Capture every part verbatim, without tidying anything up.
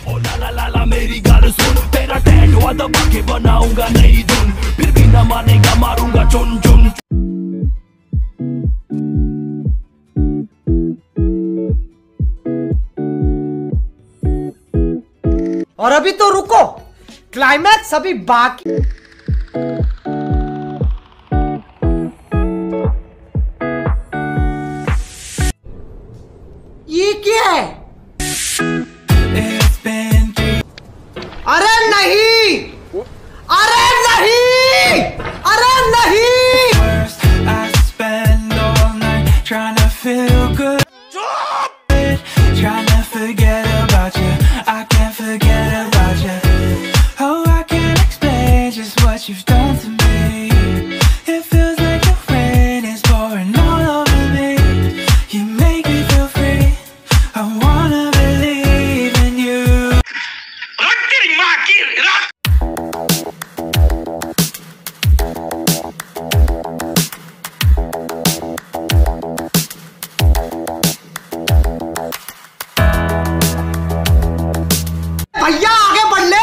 ओ ला ला ला ला मेरी गाल सुन, तेरा टैटू दबा के बनाऊंगा नई धुन, फिर भी न मानेगा मारूंगा चुन चुन। और अभी तो रुको, क्लाइमैक्स अभी बाकी। ये क्या है? अरे नहीं, अरे नहीं, अरे नहीं। You've done to me. It feels like your rain is pouring all over me. You make me feel free. I wanna believe in you. भैया आगे बढ़ ले।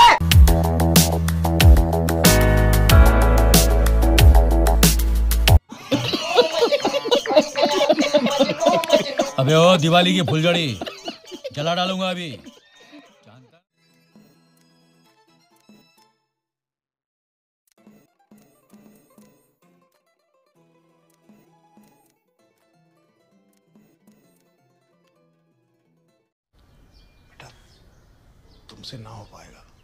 अबे ओ दिवाली की फुलझड़ी जला डालूंगा अभी। बेटा तुमसे ना हो पाएगा।